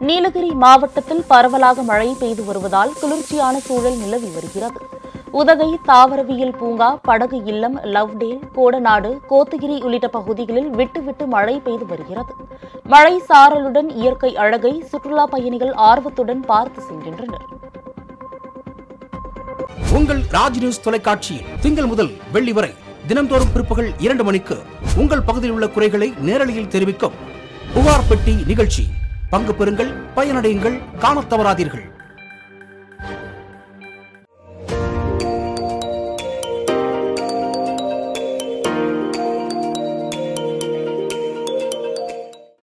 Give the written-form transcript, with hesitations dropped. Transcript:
நீலகிரி மாவட்டத்தில் பரவலாக மழை பெய்து வருவதால் குளிர்ச்சியான சூழல் நிலவி வருகிறது. உதகை தாவரவியல் பூங்கா, படகு இல்லம், லவ்டேல், கோடநாடு, கோத்தகிரி உள்ளிட்ட பகுதிகளில் விட்டு விட்டு மழை பெய்து வருகிறது. மழை சாரலுடன் இயற்கை அழகை சுற்றுலா பயணிகள் ஆர்வத்துடன் பார்த்து செல்கின்றனர். உங்கள் ராஜ் நியூஸ் தொலைக்காட்சியில் திங்கள் முதல் வெள்ளி வரை தினந்தோறும் பிற்பகல் 2 மணிக்கு உங்கள் பகுதியில் உள்ள குறைகளை நேரலையில் தெரிவிக்கும் புகார் பெட்டி நிகழ்ச்சி. பங்கு பெறுங்கள், பயனடையுங்கள், காணத் தவறாதீர்கள்.